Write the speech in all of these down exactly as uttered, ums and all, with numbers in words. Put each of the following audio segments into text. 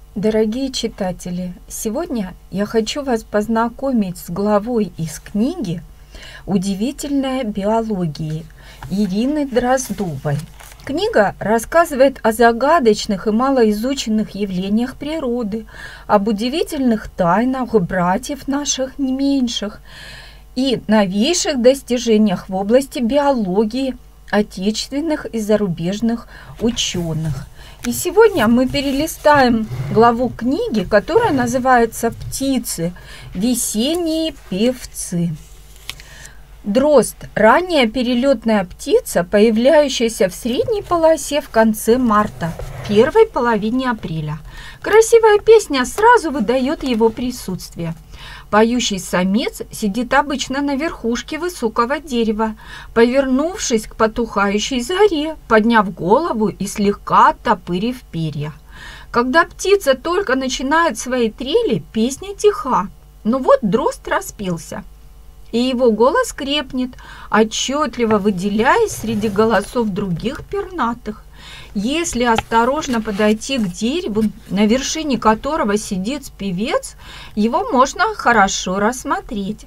Дорогие читатели, сегодня я хочу вас познакомить с главой из книги «Удивительная биология» Ирины Дроздовой. Книга рассказывает о загадочных и малоизученных явлениях природы, об удивительных тайнах братьев наших не меньших и новейших достижениях в области биологии отечественных и зарубежных ученых. И сегодня мы перелистаем главу книги, которая называется «Птицы. Весенние певцы». Дрозд – ранняя перелетная птица, появляющаяся в средней полосе в конце марта, первой половине апреля. Красивая песня сразу выдает его присутствие. Поющий самец сидит обычно на верхушке высокого дерева, повернувшись к потухающей заре, подняв голову и слегка оттопырив перья. Когда птица только начинает свои трели, песня тиха. Но вот дрозд распелся, и его голос крепнет, отчетливо выделяясь среди голосов других пернатых. Если осторожно подойти к дереву, на вершине которого сидит певец, его можно хорошо рассмотреть.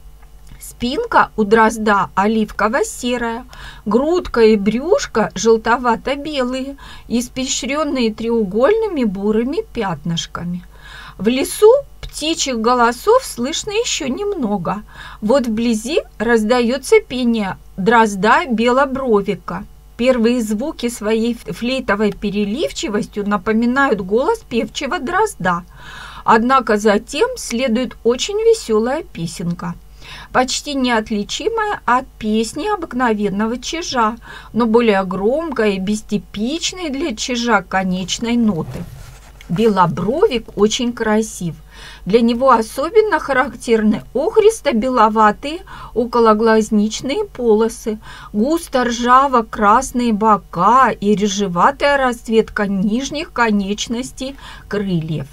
Спинка у дрозда оливково-серая, грудка и брюшко желтовато-белые, испещренные треугольными бурыми пятнышками. В лесу птичьих голосов слышно еще немного. Вот вблизи раздается пение дрозда белобровика. Первые звуки своей флейтовой переливчивостью напоминают голос певчего дрозда. Однако затем следует очень веселая песенка, почти неотличимая от песни обыкновенного чижа, но более громкая и без типичной для чижа конечной ноты. Белобровик очень красив. Для него особенно характерны охристо-беловатые окологлазничные полосы, густо-ржаво-красные бока и рыжеватая расцветка нижних конечностей крыльев.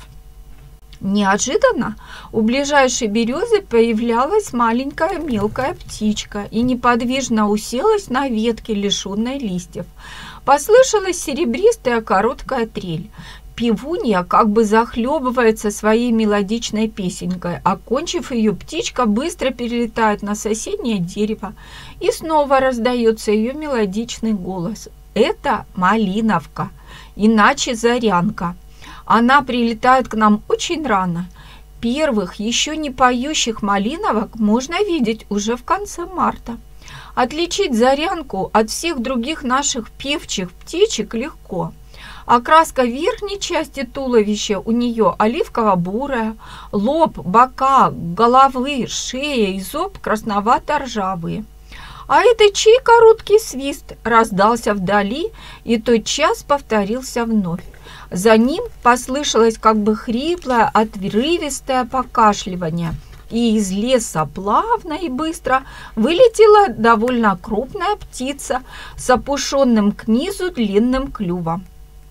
Неожиданно у ближайшей березы появлялась маленькая мелкая птичка и неподвижно уселась на ветке, лишенной листьев. Послышалась серебристая короткая трель. Певунья как бы захлебывается своей мелодичной песенкой. Окончив ее, птичка быстро перелетает на соседнее дерево, и снова раздается ее мелодичный голос. Это малиновка, иначе зарянка. Она прилетает к нам очень рано. Первых, еще не поющих малиновок можно видеть уже в конце марта. Отличить зарянку от всех других наших певчих птичек легко. Окраска верхней части туловища у нее оливково-бурая, лоб, бока, головы, шея и зоб красновато-ржавые. А это чей короткий свист раздался вдали и тотчас повторился вновь. За ним послышалось как бы хриплое, отрывистое покашливание, и из леса плавно и быстро вылетела довольно крупная птица с опушенным к низу длинным клювом.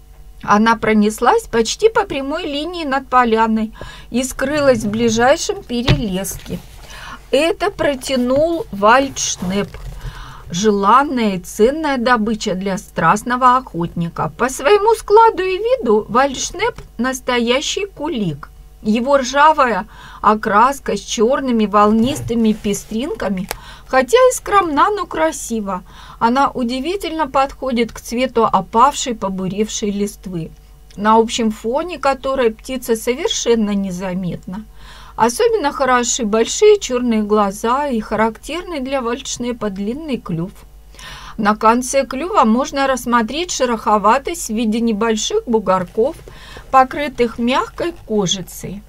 Она пронеслась почти по прямой линии над поляной и скрылась в ближайшем перелеске. Это протянул вальдшнеп, желанная и ценная добыча для страстного охотника. По своему складу и виду вальдшнеп – настоящий кулик. Его ржавая окраска с черными волнистыми пестринками, хотя и скромна, но красива, она удивительно подходит к цвету опавшей, побуревшей листвы, на общем фоне которой птица совершенно незаметна. Особенно хороши большие черные глаза и характерный для вальдшнепа длинный клюв. На конце клюва можно рассмотреть шероховатость в виде небольших бугорков, покрытых мягкой кожицей.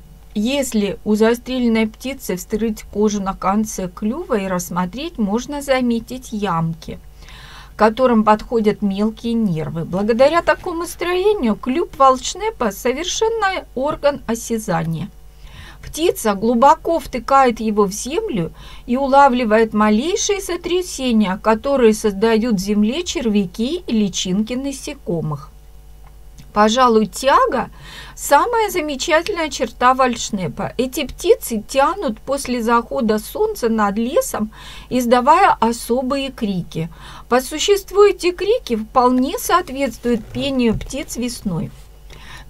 Если у застреленной птицы вскрыть кожу на конце клюва и рассмотреть, можно заметить ямки, к которым подходят мелкие нервы. Благодаря такому строению клюв вальдшнепа – совершенный орган осязания. Птица глубоко втыкает его в землю и улавливает малейшие сотрясения, которые создают в земле червяки и личинки насекомых. Пожалуй, тяга – самая замечательная черта вальдшнепа. Эти птицы тянут после захода солнца над лесом, издавая особые крики. По существу эти крики вполне соответствуют пению птиц весной.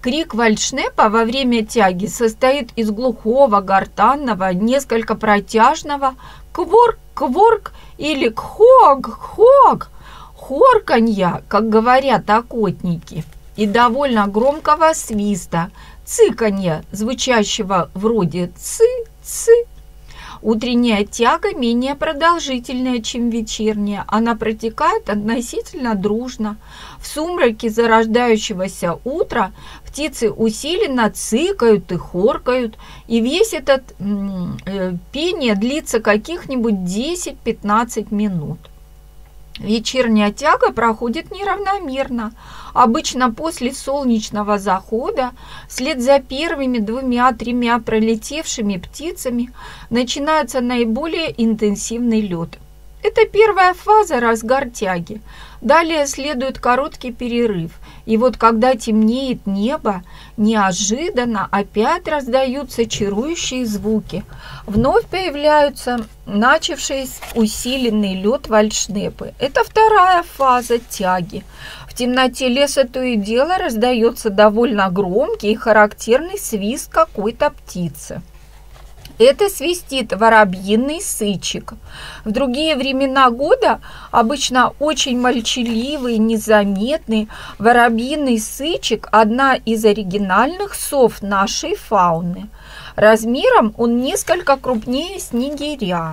Крик вальдшнепа во время тяги состоит из глухого, гортанного, несколько протяжного «кворк, кворк» или «кхог, хог», хорканья, как говорят охотники, и довольно громкого свиста, цыканья, звучащего вроде «цы-цы». Утренняя тяга менее продолжительная, чем вечерняя. Она протекает относительно дружно. В сумраке зарождающегося утра птицы усиленно цыкают и хоркают, и весь этот э, пение длится каких-нибудь десять-пятнадцать минут. Вечерняя тяга проходит неравномерно. Обычно после солнечного захода, вслед за первыми двумя-тремя пролетевшими птицами, начинается наиболее интенсивный лед. Это первая фаза, разгар тяги. Далее следует короткий перерыв. И вот когда темнеет небо, неожиданно опять раздаются чарующие звуки. Вновь появляются начавший усиленный лед вальдшнепы. Это вторая фаза тяги. В темноте леса то и дело раздается довольно громкий и характерный свист какой-то птицы. Это свистит воробьиный сычек. В другие времена года, обычно очень молчаливый, незаметный, воробьиный сычек – одна из оригинальных сов нашей фауны. Размером он несколько крупнее снегиря.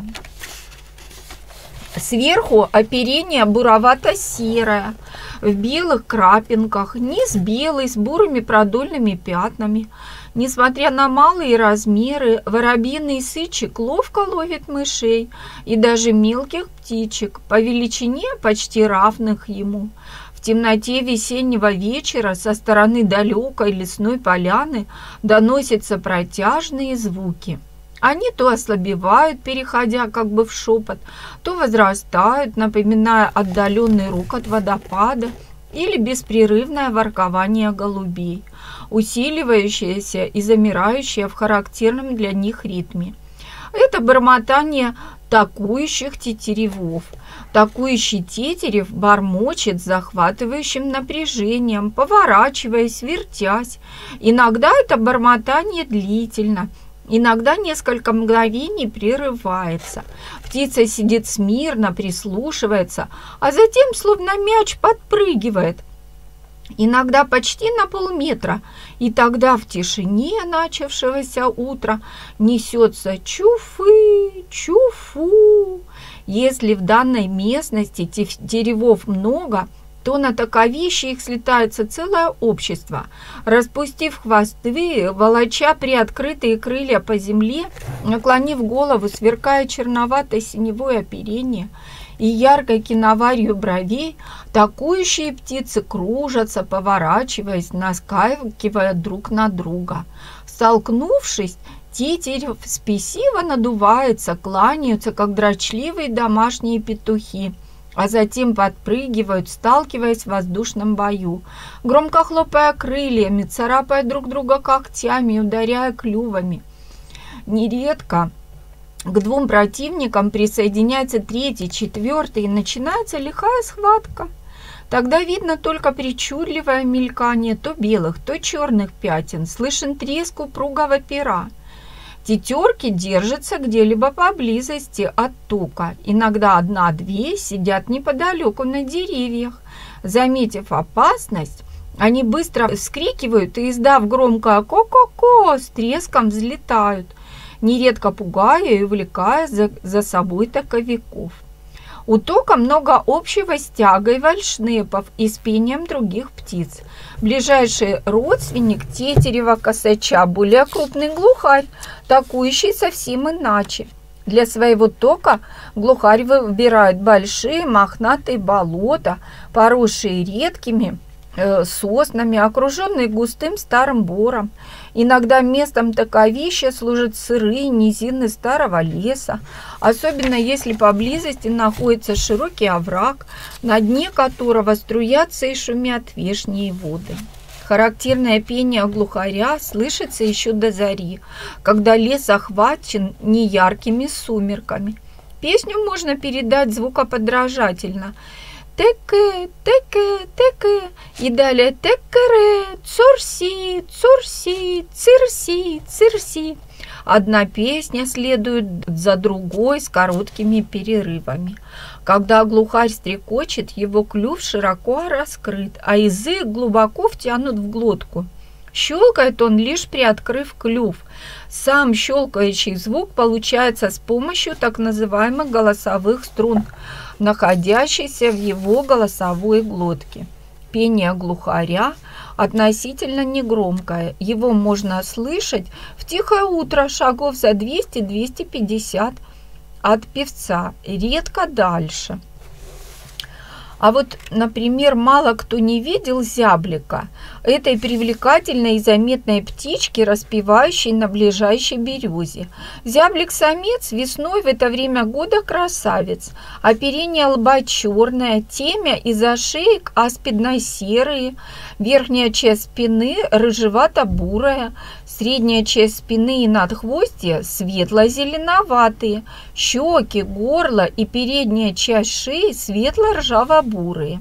Сверху оперение буровато-серое, в белых крапинках, низ белый с бурыми продольными пятнами. Несмотря на малые размеры, воробьиный сычек ловко ловит мышей и даже мелких птичек, по величине почти равных ему. В темноте весеннего вечера со стороны далекой лесной поляны доносятся протяжные звуки. Они то ослабевают, переходя как бы в шепот, то возрастают, напоминая отдаленный рокот водопада или беспрерывное воркование голубей, усиливающееся и замирающее в характерном для них ритме. Это бормотание такующих тетеревов. Такующий тетерев бормочет с захватывающим напряжением, поворачиваясь, вертясь. Иногда это бормотание длительно, иногда несколько мгновений прерывается. Птица сидит смирно, прислушивается, а затем, словно мяч, подпрыгивает. Иногда почти на полметра, и тогда в тишине начавшегося утра несется чуфы, чуфу. Если в данной местности тетеревов много, то на таковище их слетается целое общество. Распустив хвосты, волоча приоткрытые крылья по земле, наклонив голову, сверкая черноватой синевой оперение и яркой киноварью бровей, такующие птицы кружатся, поворачиваясь, наскакивая друг на друга. Столкнувшись, тетерев спесиво надувается, кланяются, как дрочливые домашние петухи, а затем подпрыгивают, сталкиваясь в воздушном бою, громко хлопая крыльями, царапая друг друга когтями, ударяя клювами. Нередко к двум противникам присоединяется третий, четвертый, и начинается лихая схватка. Тогда видно только причудливое мелькание то белых, то черных пятен, слышен треск упругого пера. Тетерки держатся где-либо поблизости от тука. Иногда одна-две сидят неподалеку на деревьях. Заметив опасность, они быстро вскрикивают и, издав громкое «ко-ко-ко», с треском взлетают, нередко пугая и увлекая за, за собой таковиков. У тока много общего с тягой вальдшнепов и с пением других птиц. Ближайший родственник тетерева косача, более крупный глухарь, такующий совсем иначе. Для своего тока глухарь выбирает большие мохнатые болота, поросшие редкими э, соснами, окруженные густым старым бором. Иногда местом таковища служат сырые низины старого леса, особенно если поблизости находится широкий овраг, на дне которого струятся и шумят вешние воды. Характерное пение глухаря слышится еще до зари, когда лес охвачен неяркими сумерками. Песню можно передать звукоподражательно. теке, теке, теке. И далее текере, цурси, цурси, цирси, цирси. Одна песня следует за другой с короткими перерывами. Когда глухарь стрекочет, его клюв широко раскрыт, а язык глубоко втянут в глотку. Щелкает он, лишь приоткрыв клюв. Сам щелкающий звук получается с помощью так называемых голосовых струн, находящихся в его голосовой глотке. Пение глухаря относительно негромкое. Его можно слышать в тихое утро шагов за двести — двести пятьдесят от певца, редко дальше. А вот, например, мало кто не видел зяблика, этой привлекательной и заметной птички, распевающей на ближайшей березе. Зяблик-самец весной в это время года красавец, оперение лба черное, темя и зашеек аспидно-серые, верхняя часть спины рыжевато-бурая, средняя часть спины и надхвостья светло-зеленоватые, щеки, горло и передняя часть шеи светло-ржаво-бурые.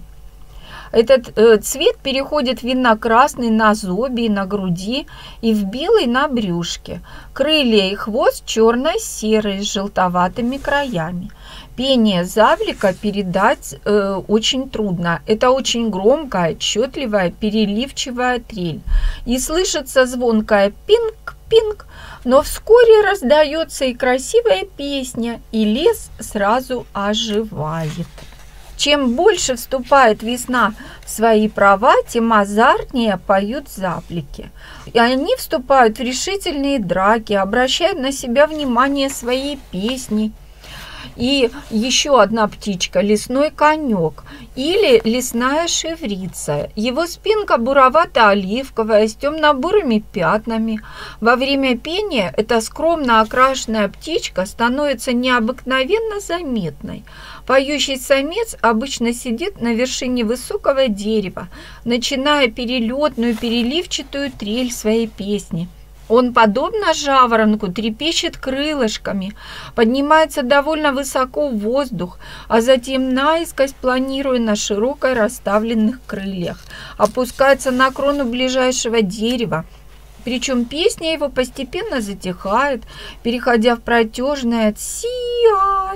Этот э, цвет переходит в винно-красный на зобе и на груди и в белый на брюшке. Крылья и хвост черно-серые с желтоватыми краями. Пение зяблика передать э, очень трудно. Это очень громкая, отчетливая, переливчивая трель. И слышится звонкая пинг-пинг, но вскоре раздается и красивая песня, и лес сразу оживает. Чем больше вступает весна в свои права, тем азартнее поют зяблики. И они вступают в решительные драки, обращают на себя внимание своей песней. И еще одна птичка – лесной конек или лесная шеврица. Его спинка буровато-оливковая с темно-бурыми пятнами. Во время пения эта скромно окрашенная птичка становится необыкновенно заметной. Поющий самец обычно сидит на вершине высокого дерева, начиная перелетную переливчатую трель своей песни. Он, подобно жаворонку, трепещет крылышками, поднимается довольно высоко в воздух, а затем наискось, планируя на широко расставленных крыльях, опускается на крону ближайшего дерева. Причем песня его постепенно затихает, переходя в протяжное «ция,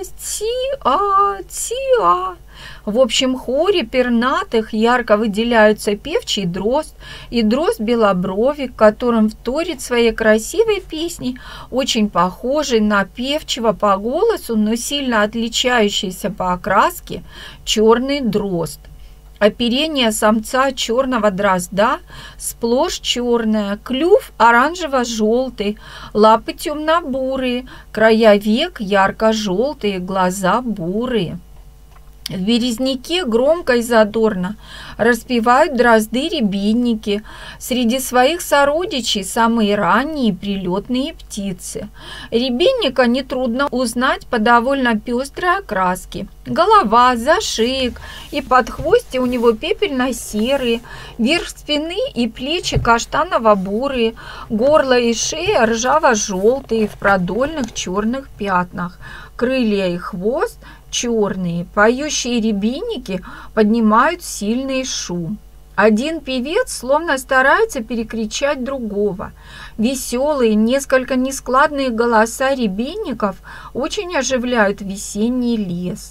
ция, ция». В общем хоре пернатых ярко выделяются певчий дрозд и дрозд белобровик, которым вторит своей красивой песней, очень похожий на певчего по голосу, но сильно отличающийся по окраске черный дрозд. Оперение самца черного дрозда сплошь черное, клюв оранжево-желтый, лапы темно-бурые, края век ярко-желтые, глаза бурые. В березняке громко и задорно распевают дрозды-рябинники. Среди своих сородичей самые ранние прилетные птицы. Рябинника нетрудно узнать по довольно пестрой окраске. Голова, зашеек и подхвостья у него пепельно-серые, верх спины и плечи каштаново-бурые, горло и шея ржаво-желтые в продольных черных пятнах, крылья и хвост черные. Поющие рябинники поднимают сильный шум. Один певец словно старается перекричать другого. Веселые, несколько нескладные голоса рябинников очень оживляют весенний лес.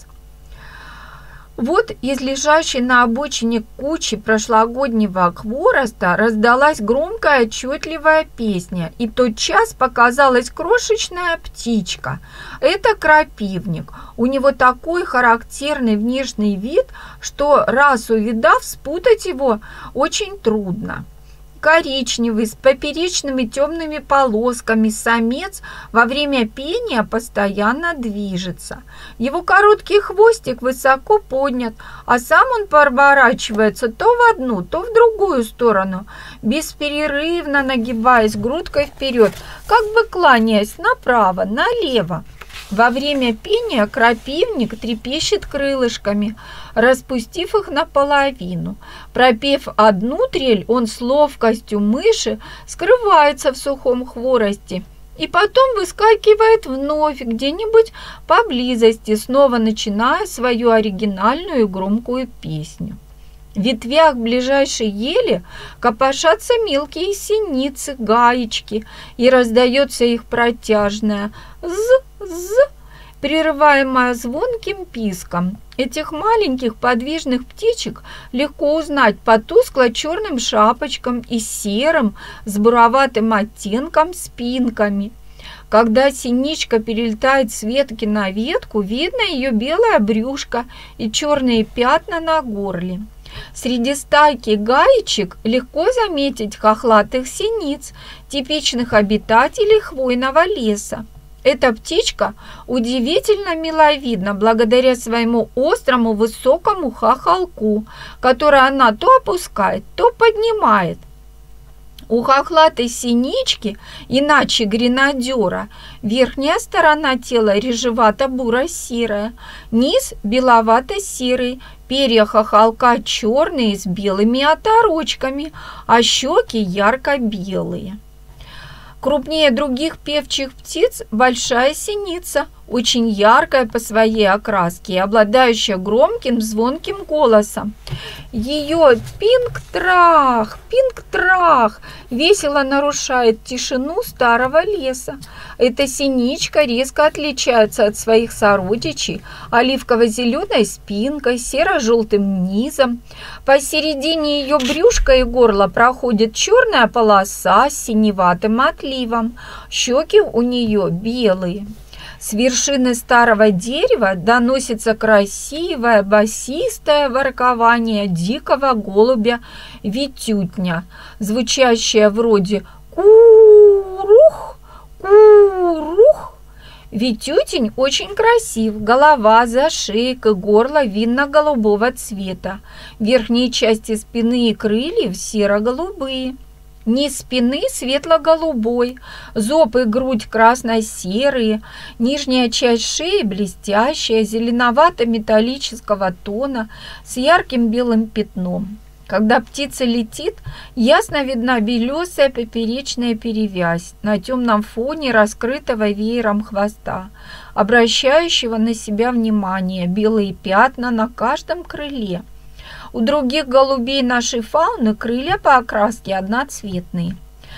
Вот из лежащей на обочине кучи прошлогоднего хвороста раздалась громкая отчетливая песня, и тотчас показалась крошечная птичка. Это крапивник. У него такой характерный внешний вид, что раз увидав, спутать его очень трудно. Коричневый, с поперечными темными полосками, самец во время пения постоянно движется. Его короткий хвостик высоко поднят, а сам он поворачивается то в одну, то в другую сторону, бесперерывно нагибаясь грудкой вперед, как бы кланяясь направо, налево. Во время пения крапивник трепещет крылышками, распустив их наполовину. Пропев одну трель, он с ловкостью мыши скрывается в сухом хворосте и потом выскакивает вновь где-нибудь поблизости, снова начиная свою оригинальную и громкую песню. В ветвях ближайшей ели копошатся мелкие синицы, гаечки, и раздается их протяжное «з-з», прерываемое звонким писком. Этих маленьких подвижных птичек легко узнать по тускло-черным шапочкам и серым с буроватым оттенком спинками. Когда синичка перелетает с ветки на ветку, видно ее белое брюшко и черные пятна на горле. Среди стайки гаечек легко заметить хохлатых синиц, типичных обитателей хвойного леса. Эта птичка удивительно миловидна благодаря своему острому высокому хохолку, который она то опускает, то поднимает. У хохлатой синички, иначе гренадера, верхняя сторона тела рыжевато-буро-серая, низ беловато-серый, перья хохолка черные с белыми оторочками, а щеки ярко-белые. Крупнее других певчих птиц большая синица, очень яркая по своей окраске и обладающая громким звонким голосом. Ее пинг-трах, пинг-трах весело нарушает тишину старого леса. Эта синичка резко отличается от своих сородичей оливково-зеленой спинкой, серо-желтым низом. Посередине ее брюшка и горла проходит черная полоса с синеватым отливом. Щеки у нее белые. С вершины старого дерева доносится красивое басистое воркование дикого голубя витютня, звучащее вроде «ку-рух, ку-рух». Витютень очень красив, голова, зашейка, горло винно-голубого цвета, верхние части спины и крыльев серо-голубые. Низ спины светло-голубой, зоб и грудь красно-серые, нижняя часть шеи блестящая, зеленовато-металлического тона с ярким белым пятном. Когда птица летит, ясно видна белесая поперечная перевязь на темном фоне раскрытого веером хвоста, обращающего на себя внимание, белые пятна на каждом крыле. У других голубей нашей фауны крылья по окраске одноцветные.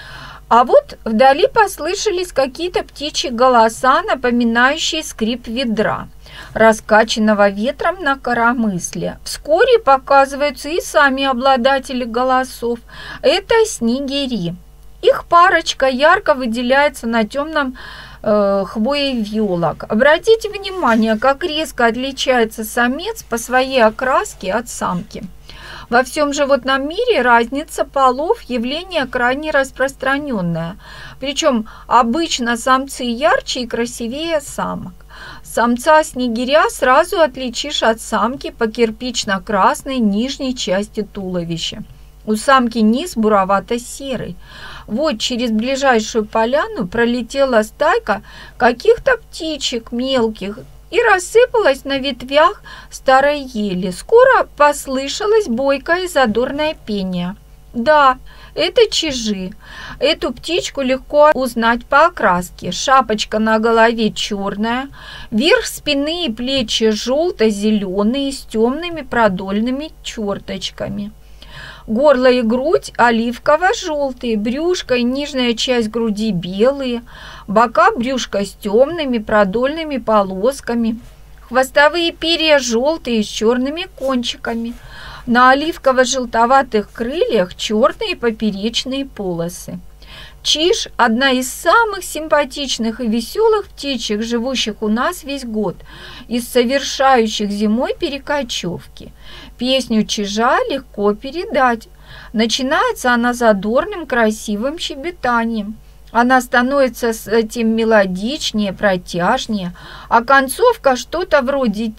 А вот вдали послышались какие-то птичьи голоса, напоминающие скрип ведра, раскачанного ветром на коромысле. Вскоре показываются и сами обладатели голосов. Это снегири. Их парочка ярко выделяется на темном э, хвое вьюлок. Обратите внимание, как резко отличается самец по своей окраске от самки. Во всем животном мире разница полов – явление крайне распространенное. Причем обычно самцы ярче и красивее самок. Самца снегиря сразу отличишь от самки по кирпично-красной нижней части туловища. У самки низ буровато-серый. Вот через ближайшую поляну пролетела стайка каких-то птичек мелких и рассыпалась на ветвях старой ели. Скоро послышалось бойкое и задорное пение. Да, это чижи. Эту птичку легко узнать по окраске. Шапочка на голове черная, верх спины и плечи желто-зеленые с темными продольными черточками. Горло и грудь оливково-желтые, брюшко и нижняя часть груди белые, бока брюшка с темными продольными полосками, хвостовые перья желтые с черными кончиками, на оливково-желтоватых крыльях черные поперечные полосы. Чиж – одна из самых симпатичных и веселых птичек, живущих у нас весь год, из совершающих зимой перекочевки. Песню чижа легко передать. Начинается она задорным, красивым щебетанием. Она становится с этим мелодичнее, протяжнее, а концовка что-то вроде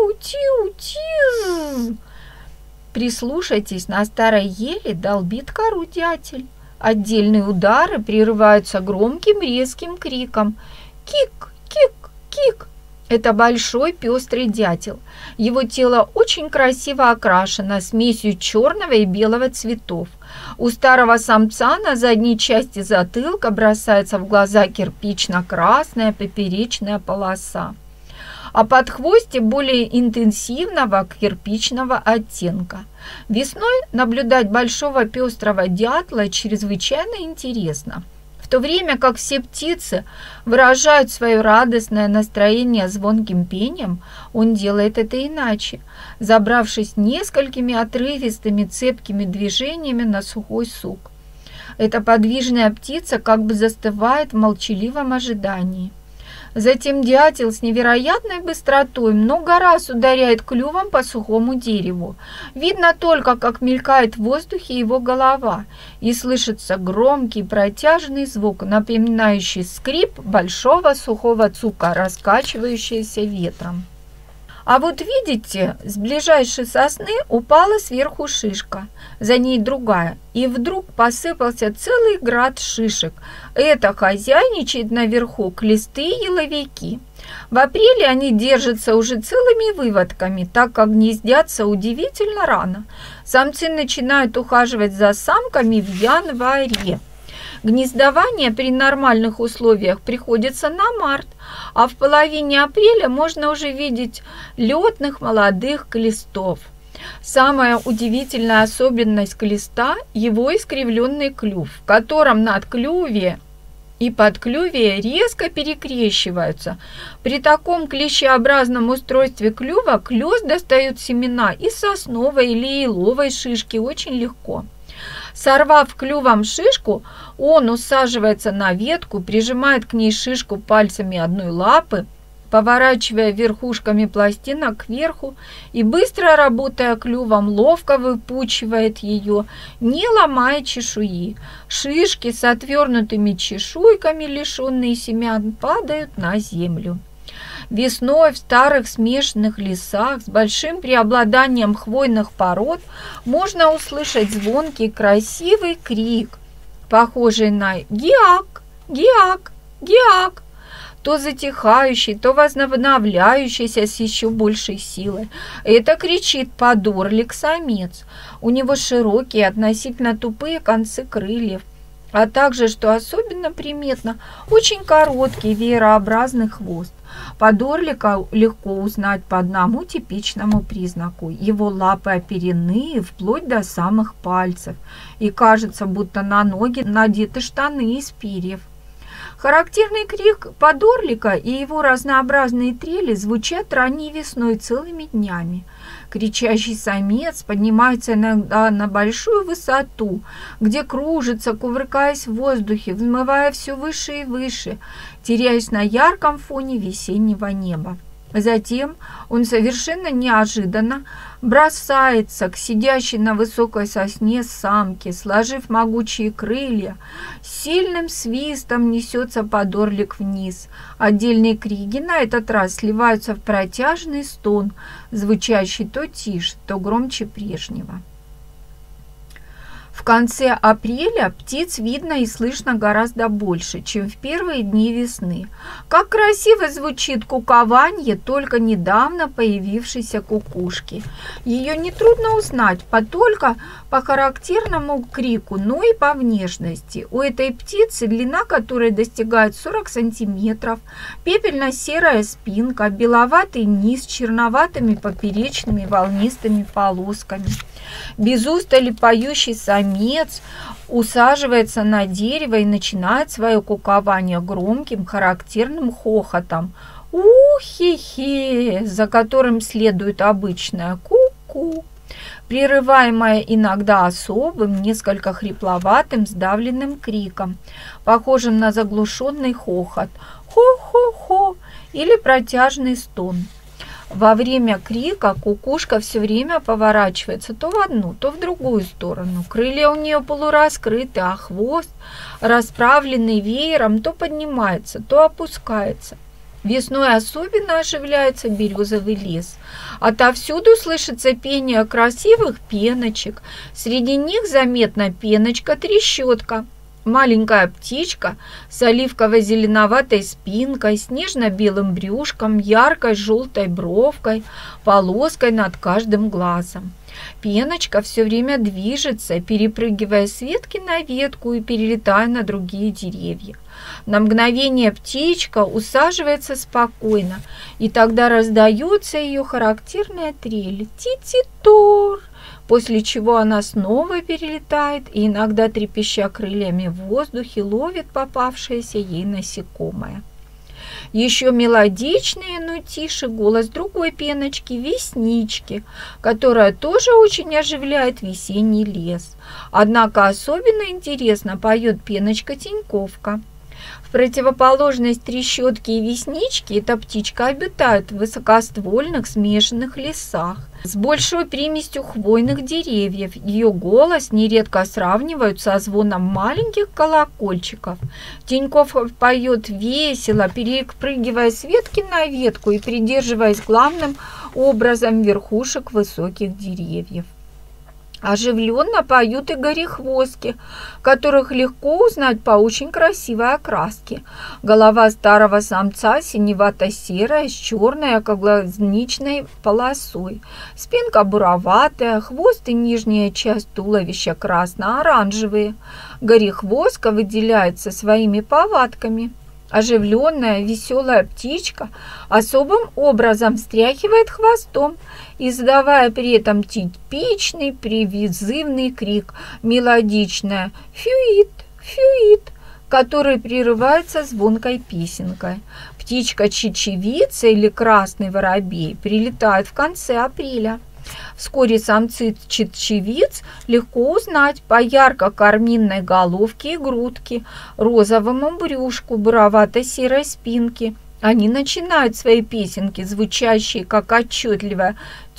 тиу-тиу-тиз. Прислушайтесь, на старой еле долбит кору дятел. Отдельные удары прерываются громким резким криком «Кик! Кик! Кик!». Это большой пестрый дятел. Его тело очень красиво окрашено смесью черного и белого цветов. У старого самца на задней части затылка бросается в глаза кирпично-красная поперечная полоса, а под хвосте более интенсивного кирпичного оттенка. Весной наблюдать большого пестрого дятла чрезвычайно интересно. В то время как все птицы выражают свое радостное настроение звонким пением, он делает это иначе, забравшись несколькими отрывистыми цепкими движениями на сухой сук. Эта подвижная птица как бы застывает в молчаливом ожидании. Затем дятел с невероятной быстротой много раз ударяет клювом по сухому дереву. Видно только, как мелькает в воздухе его голова, и слышится громкий протяжный звук, напоминающий скрип большого сухого цука, раскачивающегося ветром. А вот видите, с ближайшей сосны упала сверху шишка, за ней другая, и вдруг посыпался целый град шишек. Это хозяйничает наверху клесты и еловики. В апреле они держатся уже целыми выводками, так как гнездятся удивительно рано. Самцы начинают ухаживать за самками в январе. Гнездование при нормальных условиях приходится на март, а в половине апреля можно уже видеть летных молодых клестов. Самая удивительная особенность клеста – его искривленный клюв, в котором надклювие и подклювие резко перекрещиваются. При таком клещеобразном устройстве клюва клёст достает семена из сосновой или еловой шишки очень легко. Сорвав клювом шишку, он усаживается на ветку, прижимает к ней шишку пальцами одной лапы, поворачивая верхушками пластинок кверху и, быстро работая клювом, ловко выпучивает ее, не ломая чешуи. Шишки с отвернутыми чешуйками, лишенные семян, падают на землю. Весной в старых смешанных лесах с большим преобладанием хвойных пород можно услышать звонкий красивый крик, похожий на «гиак, гиак, гиак», то затихающий, то возобновляющийся с еще большей силой. Это кричит подорлик-самец. У него широкие, относительно тупые концы крыльев, а также, что особенно приметно, очень короткий веерообразный хвост. Подорлика легко узнать по одному типичному признаку. Его лапы оперены вплоть до самых пальцев, и кажется, будто на ноги надеты штаны из перьев. Характерный крик подорлика и его разнообразные трели звучат ранней весной целыми днями. Кричащий самец поднимается иногда на большую высоту, где кружится, кувыркаясь в воздухе, взмывая все выше и выше, теряясь на ярком фоне весеннего неба. Затем он совершенно неожиданно бросается к сидящей на высокой сосне самке, сложив могучие крылья. С сильным свистом несется подорлик вниз. Отдельные крики на этот раз сливаются в протяжный стон, звучащий то тише, то громче прежнего. В конце апреля птиц видно и слышно гораздо больше, чем в первые дни весны. Как красиво звучит кукованье только недавно появившейся кукушки. Ее нетрудно узнать по только по характерному крику, но и по внешности. У этой птицы длина которой достигает сорок сантиметров, пепельно-серая спинка, беловатый низ с черноватыми поперечными волнистыми полосками. Без устали поющий самец усаживается на дерево и начинает свое кукование громким характерным хохотом «У-хе-хе», за которым следует обычное «ку-ку», прерываемое иногда особым, несколько хрипловатым, сдавленным криком, похожим на заглушенный хохот «хо-хо-хо» или протяжный стон. Во время крика кукушка все время поворачивается то в одну, то в другую сторону. Крылья у нее полураскрыты, а хвост, расправленный веером, то поднимается, то опускается. Весной особенно оживляется березовый лес. Отовсюду слышится пение красивых пеночек. Среди них заметна пеночка-трещотка. Маленькая птичка с оливково-зеленоватой спинкой, с нежно-белым брюшком, яркой желтой бровкой, полоской над каждым глазом. Пеночка все время движется, перепрыгивая с ветки на ветку и перелетая на другие деревья. На мгновение птичка усаживается спокойно, и тогда раздается ее характерная трель «ти-ти-тор», после чего она снова перелетает и, иногда трепеща крыльями в воздухе, ловит попавшееся ей насекомое. Еще мелодичнее, но тише голос другой пеночки, Веснички, которая тоже очень оживляет весенний лес. Однако особенно интересно поет пеночка Теньковка. В противоположность трещотке и весничке эта птичка обитает в высокоствольных смешанных лесах с большой примесью хвойных деревьев. Ее голос нередко сравнивают со звоном маленьких колокольчиков. Теньковка поет весело, перепрыгивая с ветки на ветку и придерживаясь главным образом верхушек высоких деревьев. Оживленно поют и горехвостки, которых легко узнать по очень красивой окраске. Голова старого самца синевато-серая с черной околозничной полосой. Спинка буроватая, хвост и нижняя часть туловища красно-оранжевые. Горехвостка выделяется своими повадками. Оживленная, веселая птичка особым образом встряхивает хвостом, издавая при этом типичный призывный крик, мелодичное «фюит, фюит», который прерывается звонкой песенкой. Птичка-чечевица или красный воробей прилетает в конце апреля. Вскоре самцы чечевиц легко узнать по ярко-карминной головке и грудке, розовому брюшку, буровато-серой спинке. Они начинают свои песенки, звучащие как отчетливо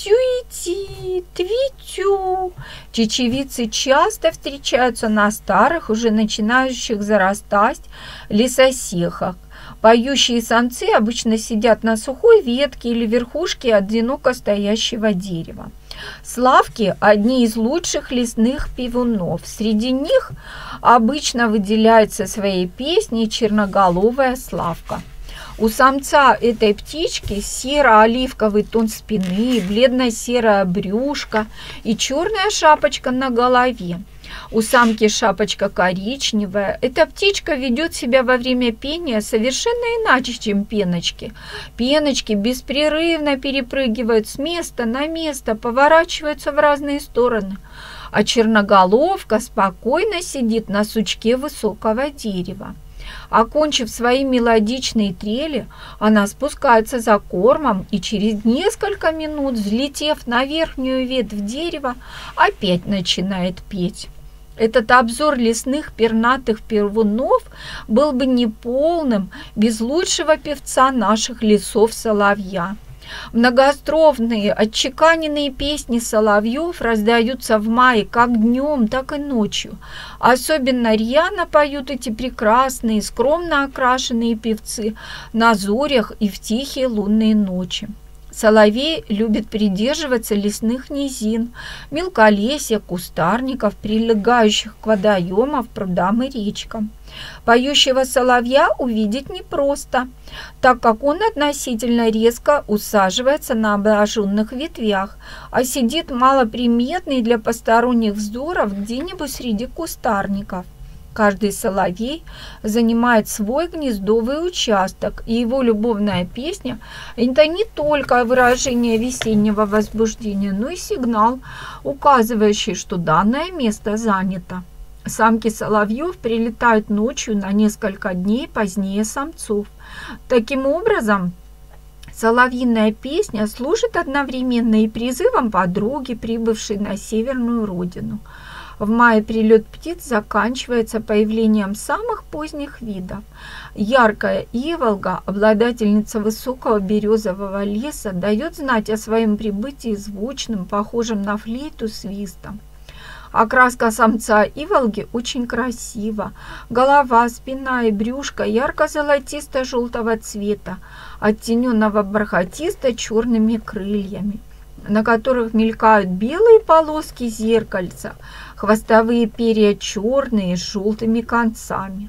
«тю-и-ти», «тви-тю». Чечевицы часто встречаются на старых, уже начинающих зарастать лесосехах. Поющие самцы обычно сидят на сухой ветке или верхушке одиноко стоящего дерева. Славки – одни из лучших лесных певунов. Среди них обычно выделяется своей песней черноголовая славка. У самца этой птички серо-оливковый тон спины, бледно-серое брюшко и черная шапочка на голове. У самки шапочка коричневая. Эта птичка ведет себя во время пения совершенно иначе, чем пеночки. Пеночки беспрерывно перепрыгивают с места на место, поворачиваются в разные стороны. А черноголовка спокойно сидит на сучке высокого дерева. Окончив свои мелодичные трели, она спускается за кормом и через несколько минут, взлетев на верхнюю ветвь дерева, опять начинает петь. Этот обзор лесных пернатых певунов был бы неполным без лучшего певца наших лесов соловья. Многострофные, отчеканенные песни соловьев раздаются в мае как днем, так и ночью. Особенно рьяно поют эти прекрасные, скромно окрашенные певцы на зорях и в тихие лунные ночи. Соловей любит придерживаться лесных низин, мелколесья, кустарников, прилегающих к водоемам, прудам и речкам. Поющего соловья увидеть непросто, так как он относительно резко усаживается на обнаженных ветвях, а сидит малоприметный для посторонних взоров где-нибудь среди кустарников. Каждый соловей занимает свой гнездовый участок, и его любовная песня – это не только выражение весеннего возбуждения, но и сигнал, указывающий, что данное место занято. Самки соловьев прилетают ночью на несколько дней позднее самцов. Таким образом, соловьиная песня служит одновременно и призывом подруги, прибывшей на северную родину. В мае прилет птиц заканчивается появлением самых поздних видов. Яркая иволга, обладательница высокого березового леса, дает знать о своем прибытии звучным, похожим на флейту, свистом. Окраска самца иволги очень красива. Голова, спина и брюшко ярко-золотисто-желтого цвета, оттененного бархатисто-черными крыльями. на которых мелькают белые полоски зеркальца, хвостовые перья черные с желтыми концами.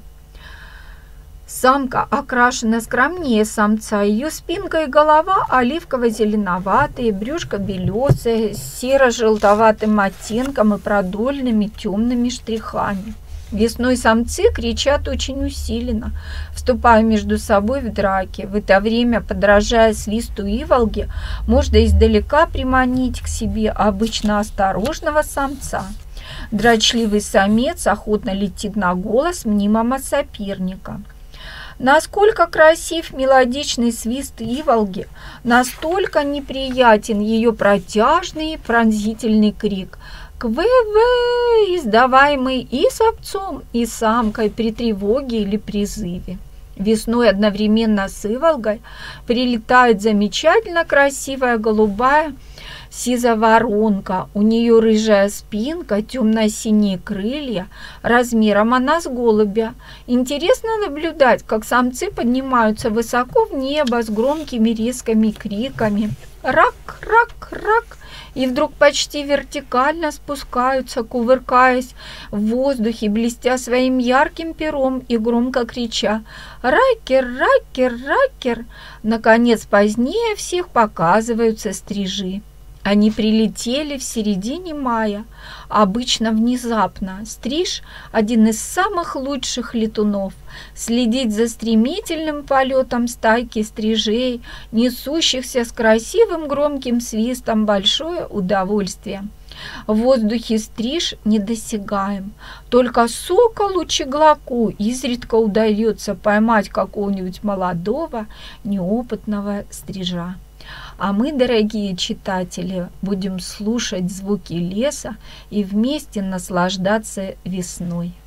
Самка окрашена скромнее самца, ее спинка и голова оливково-зеленоватые, брюшко белесое, с серо-желтоватым оттенком и продольными темными штрихами. Весной самцы кричат очень усиленно, вступая между собой в драки. В это время, подражая свисту иволги, можно издалека приманить к себе обычно осторожного самца. Дрочливый самец охотно летит на голос мнимого соперника. Насколько красив мелодичный свист иволги, настолько неприятен ее протяжный пронзительный крик «квэ-вэ», издаваемый и самцом, и самкой при тревоге или призыве. Весной одновременно с иволгой прилетает замечательно красивая голубая сизоворонка. У нее рыжая спинка, темно-синие крылья, размером она с голубя. Интересно наблюдать, как самцы поднимаются высоко в небо с громкими резкими криками «рак, рак, рак!» и вдруг почти вертикально спускаются, кувыркаясь в воздухе, блестя своим ярким пером и громко крича «ракер, ракер, ракер!». Наконец, позднее всех показываются стрижи. Они прилетели в середине мая, обычно внезапно. Стриж – один из самых лучших летунов. Следить за стремительным полетом стайки стрижей, несущихся с красивым громким свистом, большое удовольствие. В воздухе стриж недосягаем. Только соколу-чеглаку изредка удается поймать какого-нибудь молодого, неопытного стрижа. А мы, дорогие читатели, будем слушать звуки леса и вместе наслаждаться весной.